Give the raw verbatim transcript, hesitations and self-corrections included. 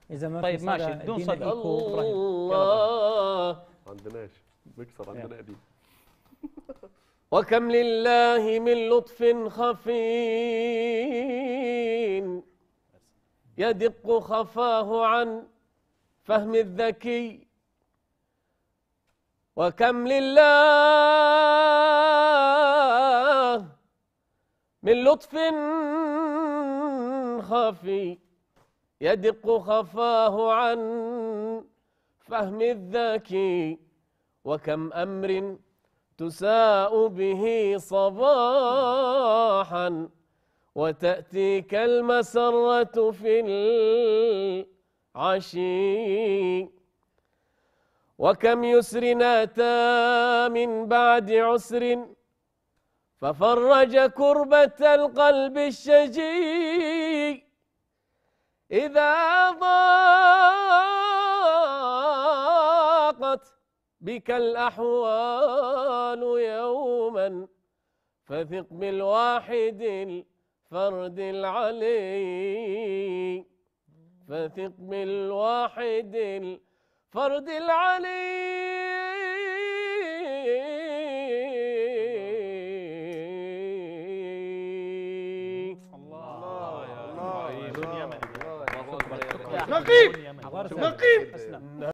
اذا ما طيب في ماشي بدون صدى. الله عندناش مكسر عندنا قديم. وكم لله من لطف خفي يدق خفاه عن فهم الذكي، وكم لله من لطف خفي يدق خفاه عن فهم الذكي، وكم أمر تساء به صباحا وتأتيك المسرة في العشي، وكم يسر أتى من بعد عسر ففرج كربة القلب الشجي، إذا ضاقت بك الأحوال يوما فثق بالواحد الفرد العلي، فثق بالواحد الفرد العلي. الله الله الله يا الله يمني. الله نقيب نقيب نقيب.